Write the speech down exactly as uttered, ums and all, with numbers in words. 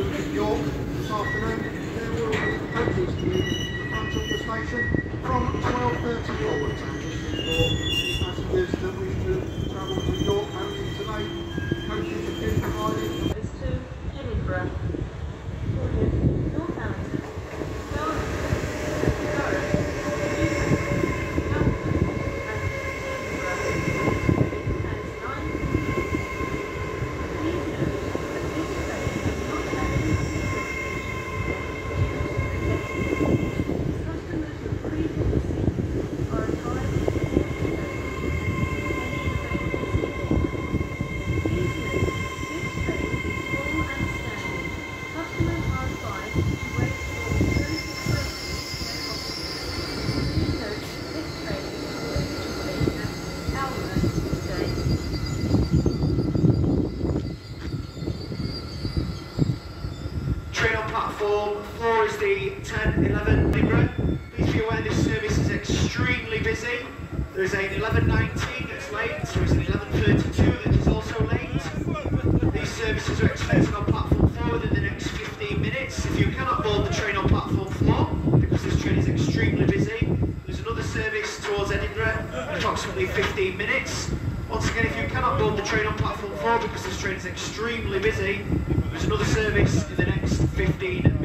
York this afternoon. There will be coaches to the front of the station from twelve thirty forwards. And just for passengers that wish to travel to York only today, coaches are being provided. It's to Edinburgh, Northampton, Derby, Durham, Newcastle, Telford, and Edinburgh. And nine Please note that this train does not have any customers with pre-booked seats are advised to board the train any available seating. Please note this train is full and standing. Customers are advised to wait for alternative places where possible. Please note this train is scheduled to leave at Alma today. Train on platform four is the ten eleven Edinburgh. Please be aware this service is extremely busy. There is an eleven nineteen that's late, there is an eleven thirty-two that is also late. These services are expected on platform four within the next fifteen minutes. If you cannot board the train on platform four, because this train is extremely busy, there's another service towards Edinburgh in approximately fifteen minutes. Once again, if you cannot board the train on platform four because this train is extremely busy, there's another service in the next fifteen minutes.